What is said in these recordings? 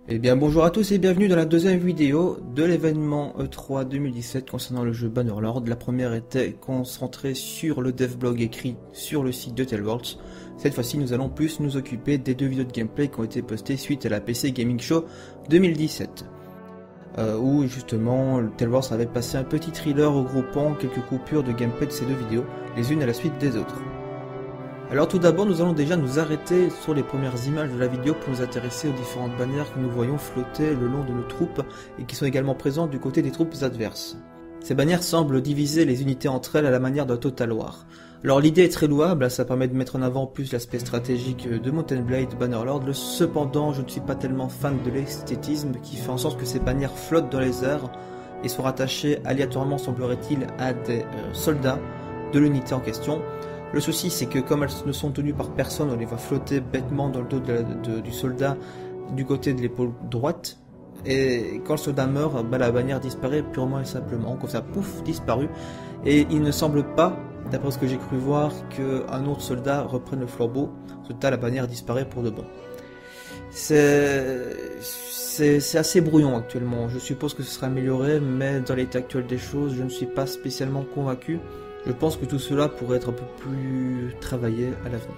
Eh bien bonjour à tous et bienvenue dans la deuxième vidéo de l'événement E3 2017 concernant le jeu Bannerlord. La première était concentrée sur le devblog écrit sur le site de Tellworlds. Cette fois-ci nous allons plus nous occuper des deux vidéos de gameplay qui ont été postées suite à la PC Gaming Show 2017. Où justement Tellworlds avait passé un petit thriller regroupant quelques coupures de gameplay de ces deux vidéos, les unes à la suite des autres. Alors tout d'abord, nous allons déjà nous arrêter sur les premières images de la vidéo pour nous intéresser aux différentes bannières que nous voyons flotter le long de nos troupes et qui sont également présentes du côté des troupes adverses. Ces bannières semblent diviser les unités entre elles à la manière d'un Total War. Alors l'idée est très louable, ça permet de mettre en avant plus l'aspect stratégique de Mountain Blade Bannerlord, cependant je ne suis pas tellement fan de l'esthétisme qui fait en sorte que ces bannières flottent dans les airs et sont rattachées aléatoirement semblerait-il à des soldats de l'unité en question. Le souci c'est que comme elles ne sont tenues par personne, on les voit flotter bêtement dans le dos du soldat du côté de l'épaule droite. Et quand le soldat meurt, la bannière disparaît purement et simplement, comme ça, pouf, disparu. Et il ne semble pas, d'après ce que j'ai cru voir, qu'un autre soldat reprenne le flambeau. La bannière disparaît pour de bon. C'est assez brouillon actuellement. Je suppose que ce sera amélioré, mais dans l'état actuel des choses, je ne suis pas spécialement convaincu. Je pense que tout cela pourrait être un peu plus travaillé à l'avenir.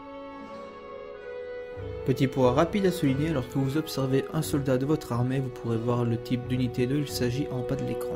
Petit point rapide à souligner, lorsque vous observez un soldat de votre armée, vous pourrez voir le type d'unité dont il s'agit en bas de l'écran.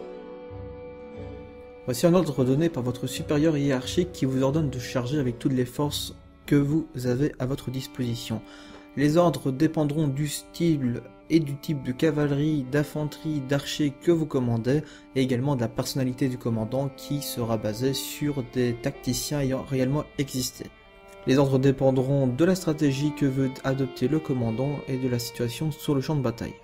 Voici un ordre donné par votre supérieur hiérarchique qui vous ordonne de charger avec toutes les forces que vous avez à votre disposition. Les ordres dépendront du style et du type de cavalerie, d'infanterie, d'archer que vous commandez, et également de la personnalité du commandant qui sera basée sur des tacticiens ayant réellement existé. Les ordres dépendront de la stratégie que veut adopter le commandant et de la situation sur le champ de bataille.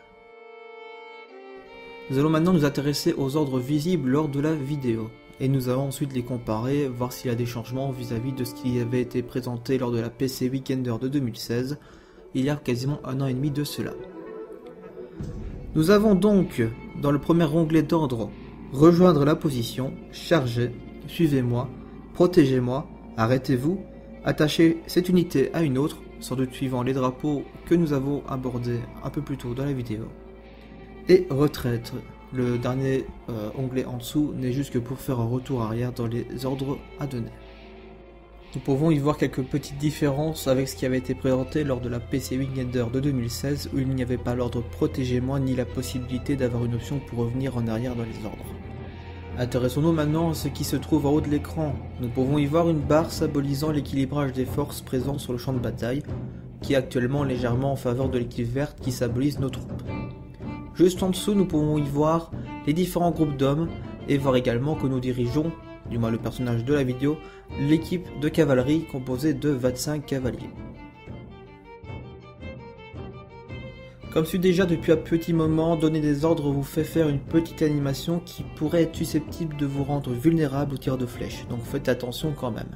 Nous allons maintenant nous intéresser aux ordres visibles lors de la vidéo, et nous allons ensuite les comparer, voir s'il y a des changements vis-à-vis de ce qui avait été présenté lors de la PC Weekender de 2016, il y a quasiment un an et demi de cela. Nous avons donc, dans le premier onglet d'ordre, rejoindre la position, charger, suivez-moi, protégez-moi, arrêtez-vous, attachez cette unité à une autre, sans doute suivant les drapeaux que nous avons abordés un peu plus tôt dans la vidéo, et retraite. Le dernier onglet en dessous n'est juste que pour faire un retour arrière dans les ordres à donner. Nous pouvons y voir quelques petites différences avec ce qui avait été présenté lors de la PC Weekender de 2016 où il n'y avait pas l'ordre protégez-moi ni la possibilité d'avoir une option pour revenir en arrière dans les ordres. Intéressons-nous maintenant à ce qui se trouve en haut de l'écran. Nous pouvons y voir une barre symbolisant l'équilibrage des forces présentes sur le champ de bataille, qui est actuellement légèrement en faveur de l'équipe verte qui symbolise nos troupes. Juste en dessous, nous pouvons y voir les différents groupes d'hommes et voir également que nous dirigeons, du moins le personnage de la vidéo, l'équipe de cavalerie composée de 25 cavaliers. Comme su déjà depuis un petit moment, donner des ordres vous fait faire une petite animation qui pourrait être susceptible de vous rendre vulnérable au tir de flèche, donc faites attention quand même.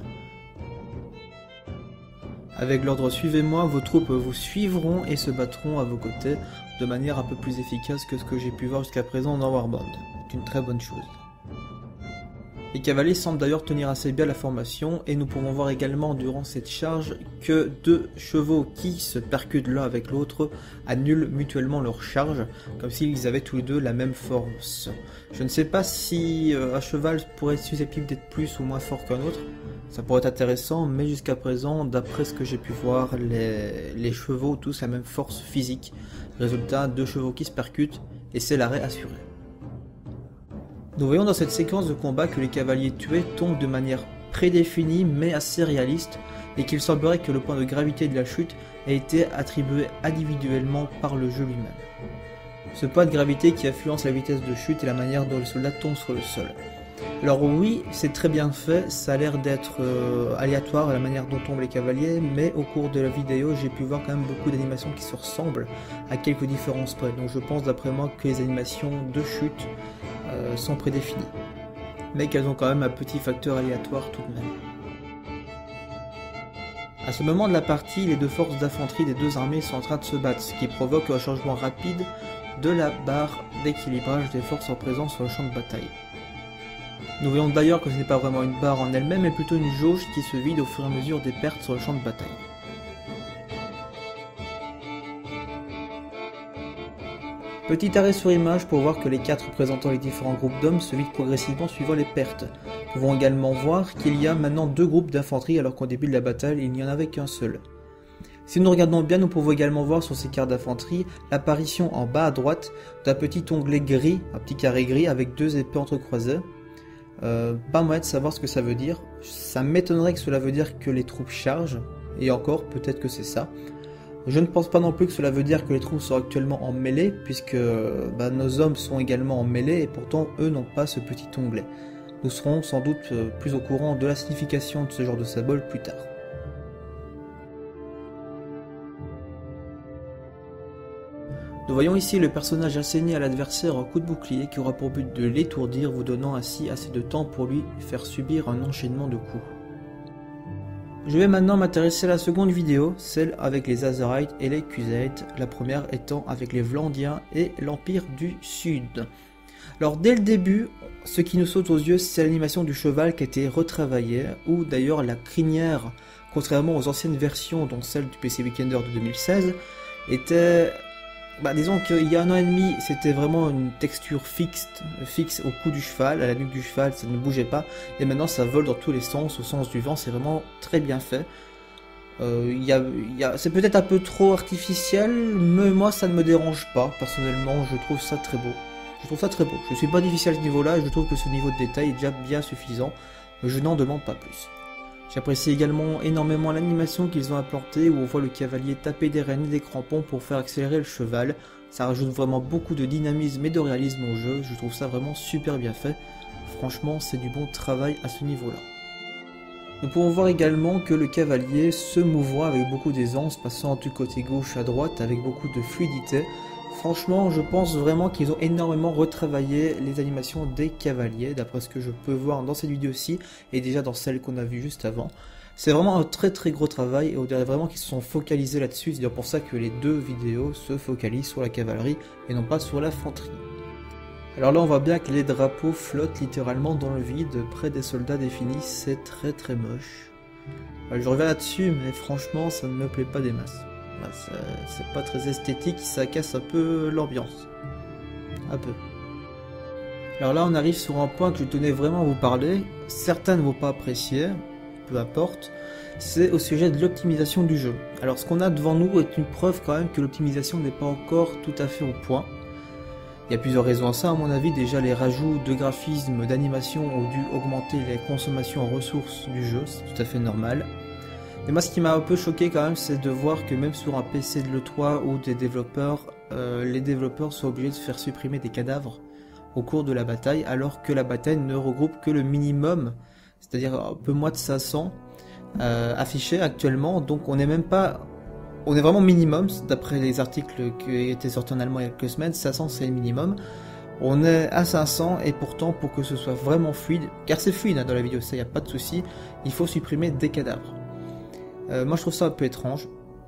Avec l'ordre suivez-moi, vos troupes vous suivront et se battront à vos côtés de manière un peu plus efficace que ce que j'ai pu voir jusqu'à présent dans Warband. C'est une très bonne chose. Les cavaliers semblent d'ailleurs tenir assez bien la formation et nous pouvons voir également durant cette charge que deux chevaux qui se percutent l'un avec l'autre annulent mutuellement leur charge comme s'ils avaient tous les deux la même force. Je ne sais pas si un cheval pourrait être susceptible d'être plus ou moins fort qu'un autre, ça pourrait être intéressant, mais jusqu'à présent, d'après ce que j'ai pu voir, les chevaux ont tous la même force physique. Résultat, deux chevaux qui se percutent et c'est l'arrêt assuré. Nous voyons dans cette séquence de combat que les cavaliers tués tombent de manière prédéfinie mais assez réaliste et qu'il semblerait que le point de gravité de la chute ait été attribué individuellement par le jeu lui-même. Ce point de gravité qui influence la vitesse de chute et la manière dont le soldat tombe sur le sol. Alors oui, c'est très bien fait, ça a l'air d'être aléatoire la manière dont tombent les cavaliers, mais au cours de la vidéo j'ai pu voir quand même beaucoup d'animations qui se ressemblent à quelques différences près, donc je pense d'après moi que les animations de chute sont prédéfinies, mais qu'elles ont quand même un petit facteur aléatoire tout de même. À ce moment de la partie, les deux forces d'infanterie des deux armées sont en train de se battre, ce qui provoque un changement rapide de la barre d'équilibrage des forces en présence sur le champ de bataille. Nous voyons d'ailleurs que ce n'est pas vraiment une barre en elle-même, mais plutôt une jauge qui se vide au fur et à mesure des pertes sur le champ de bataille. Petit arrêt sur image pour voir que les cartes représentant les différents groupes d'hommes se vident progressivement suivant les pertes. Nous pouvons également voir qu'il y a maintenant 2 groupes d'infanterie alors qu'au début de la bataille il n'y en avait qu'un seul. Si nous regardons bien, nous pouvons également voir sur ces cartes d'infanterie l'apparition en bas à droite d'un petit onglet gris, un petit carré gris avec 2 épées entrecroisées. Pas moyen de savoir ce que ça veut dire. Ça m'étonnerait que cela veut dire que les troupes chargent, et encore peut-être que c'est ça. Je ne pense pas non plus que cela veut dire que les troupes sont actuellement en mêlée, puisque nos hommes sont également en mêlée, et pourtant eux n'ont pas ce petit onglet. Nous serons sans doute plus au courant de la signification de ce genre de symbole plus tard. Nous voyons ici le personnage asséné à l'adversaire un coup de bouclier qui aura pour but de l'étourdir, vous donnant ainsi assez de temps pour lui faire subir un enchaînement de coups. Je vais maintenant m'intéresser à la seconde vidéo, celle avec les Azerites et les Khuzaites, la première étant avec les Vlandiens et l'Empire du Sud. Alors dès le début, ce qui nous saute aux yeux, c'est l'animation du cheval qui a été retravaillée, ou d'ailleurs la crinière, contrairement aux anciennes versions dont celle du PC Weekender de 2016, était... disons qu'il y a 1 an et demi, c'était vraiment une texture fixe au cou du cheval, à la nuque du cheval, ça ne bougeait pas, et maintenant ça vole dans tous les sens, au sens du vent, c'est vraiment très bien fait. C'est peut-être un peu trop artificiel, mais moi ça ne me dérange pas, personnellement, je trouve ça très beau. Je suis pas difficile à ce niveau-là, et je trouve que ce niveau de détail est déjà bien suffisant, je n'en demande pas plus. J'apprécie également énormément l'animation qu'ils ont implantée où on voit le cavalier taper des rênes et des crampons pour faire accélérer le cheval. Ça rajoute vraiment beaucoup de dynamisme et de réalisme au jeu, je trouve ça vraiment super bien fait. Franchement, c'est du bon travail à ce niveau-là. Nous pouvons voir également que le cavalier se mouvra avec beaucoup d'aisance, passant du côté gauche à droite avec beaucoup de fluidité. Franchement, je pense vraiment qu'ils ont énormément retravaillé les animations des cavaliers, d'après ce que je peux voir dans cette vidéo-ci, et déjà dans celle qu'on a vue juste avant. C'est vraiment un très gros travail, et on dirait vraiment qu'ils se sont focalisés là-dessus, c'est d'ailleurs pour ça que les 2 vidéos se focalisent sur la cavalerie, et non pas sur l'infanterie. Alors là, on voit bien que les drapeaux flottent littéralement dans le vide, près des soldats définis, c'est très moche. Je reviens là-dessus, mais franchement, ça ne me plaît pas des masses. C'est pas très esthétique, ça casse un peu l'ambiance. Un peu. Alors là on arrive sur un point que je tenais vraiment à vous parler, certains ne vont pas apprécier, peu importe, c'est au sujet de l'optimisation du jeu. Alors ce qu'on a devant nous est une preuve quand même que l'optimisation n'est pas encore tout à fait au point. Il y a plusieurs raisons à ça à mon avis, déjà les rajouts de graphismes, d'animation ont dû augmenter les consommations en ressources du jeu, c'est tout à fait normal. Et moi ce qui m'a un peu choqué quand même, c'est de voir que même sur un PC de l'E3 ou des développeurs, les développeurs sont obligés de faire supprimer des cadavres au cours de la bataille, alors que la bataille ne regroupe que le minimum, c'est-à-dire un peu moins de 500 affichés actuellement, donc on est vraiment minimum, d'après les articles qui étaient sortis en allemand il y a quelques semaines, 500 c'est le minimum. On est à 500 et pourtant pour que ce soit vraiment fluide, car c'est fluide hein, dans la vidéo, ça y a pas de souci, il faut supprimer des cadavres. Moi je trouve ça un peu étrange.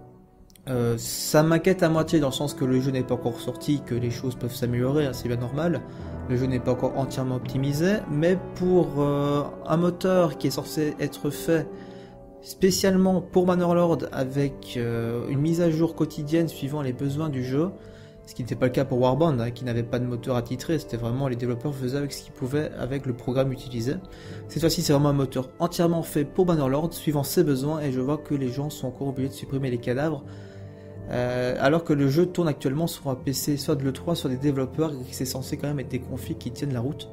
Ça m'inquiète à moitié dans le sens que le jeu n'est pas encore sorti, que les choses peuvent s'améliorer, hein, c'est bien normal. Le jeu n'est pas encore entièrement optimisé, mais pour un moteur qui est censé être fait spécialement pour Bannerlord avec une mise à jour quotidienne suivant les besoins du jeu, ce qui n'était pas le cas pour Warband, hein, qui n'avait pas de moteur attitré, c'était vraiment les développeurs faisaient avec ce qu'ils pouvaient avec le programme utilisé. Cette fois-ci c'est vraiment un moteur entièrement fait pour Bannerlord, suivant ses besoins, et je vois que les gens sont encore obligés de supprimer les cadavres, alors que le jeu tourne actuellement sur un PC soit de l'E3, soit des développeurs, et que c'est censé quand même être des configs qui tiennent la route.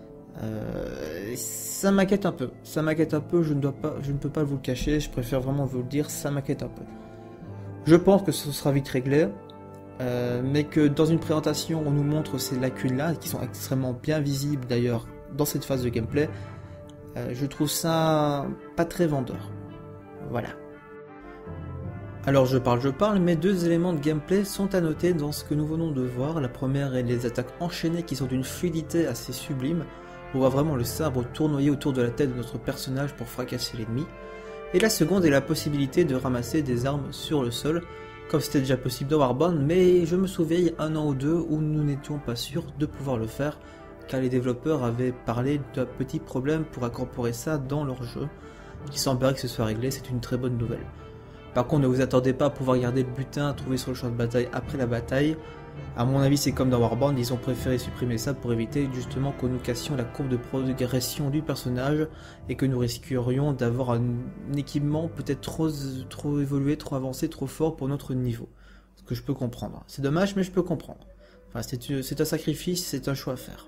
Ça m'inquiète un peu, je ne peux pas vous le cacher, je préfère vraiment vous le dire, ça m'inquiète un peu. Je pense que ce sera vite réglé. Mais que dans une présentation on nous montre ces lacunes là, qui sont extrêmement bien visibles d'ailleurs dans cette phase de gameplay, je trouve ça pas très vendeur. Voilà. Alors je parle, mais 2 éléments de gameplay sont à noter dans ce que nous venons de voir. La première est les attaques enchaînées qui sont d'une fluidité assez sublime. On voit vraiment le sabre tournoyer autour de la tête de notre personnage pour fracasser l'ennemi. Et la seconde est la possibilité de ramasser des armes sur le sol, comme c'était déjà possible dans Warband, mais je me souviens il y a 1 an ou 2 où nous n'étions pas sûrs de pouvoir le faire, car les développeurs avaient parlé d'un petit problème pour incorporer ça dans leur jeu. Il semblerait que ce soit réglé, c'est une très bonne nouvelle. Par contre, ne vous attendez pas à pouvoir garder le butin trouvé sur le champ de bataille après la bataille, À mon avis, c'est comme dans Warband, ils ont préféré supprimer ça pour éviter justement que nous cassions la courbe de progression du personnage et que nous risquerions d'avoir un équipement peut-être trop évolué, trop avancé, trop fort pour notre niveau. Ce que je peux comprendre. C'est dommage, mais je peux comprendre. Enfin, c'est un sacrifice, c'est un choix à faire.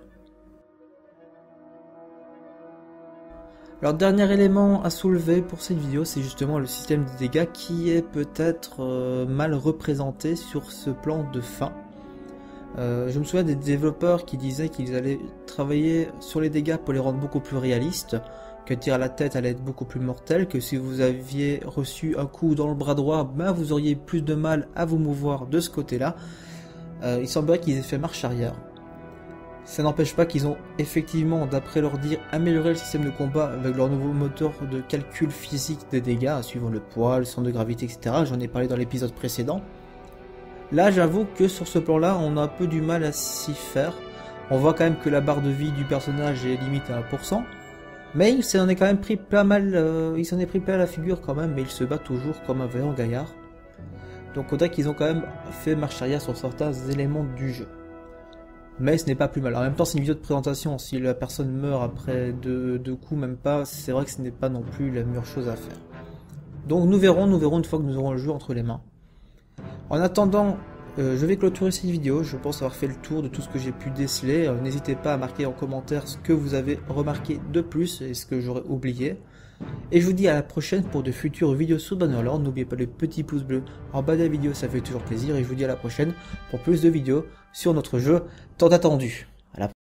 Alors, dernier élément à soulever pour cette vidéo, c'est justement le système de dégâts qui est peut-être mal représenté sur ce plan de fin. Je me souviens des développeurs qui disaient qu'ils allaient travailler sur les dégâts pour les rendre beaucoup plus réalistes, qu'un tir à la tête allait être beaucoup plus mortel, que si vous aviez reçu un coup dans le bras droit, ben vous auriez plus de mal à vous mouvoir de ce côté-là. Il semblerait qu'ils aient fait marche arrière. Ça n'empêche pas qu'ils ont effectivement, d'après leur dire, amélioré le système de combat avec leur nouveau moteur de calcul physique des dégâts, suivant le poids, le centre de gravité, etc. J'en ai parlé dans l'épisode précédent. Là, j'avoue que sur ce plan-là, on a un peu du mal à s'y faire. On voit quand même que la barre de vie du personnage est limite à 1%. Mais il s'en est quand même pris plein il s'en est pris plein la figure quand même, mais il se bat toujours comme un vaillant gaillard. Donc on dirait qu'ils ont quand même fait marche arrière sur certains éléments du jeu. Mais ce n'est pas plus mal. En même temps, c'est une vidéo de présentation. Si la personne meurt après deux coups, même pas, c'est vrai que ce n'est pas non plus la meilleure chose à faire. Donc nous verrons une fois que nous aurons le jeu entre les mains. En attendant, je vais clôturer cette vidéo. Je pense avoir fait le tour de tout ce que j'ai pu déceler. N'hésitez pas à marquer en commentaire ce que vous avez remarqué de plus et ce que j'aurais oublié. Et je vous dis à la prochaine pour de futures vidéos sur Bannerlord. N'oubliez pas le petit pouce bleu en bas de la vidéo, ça fait toujours plaisir. Et je vous dis à la prochaine pour plus de vidéos sur notre jeu tant attendu.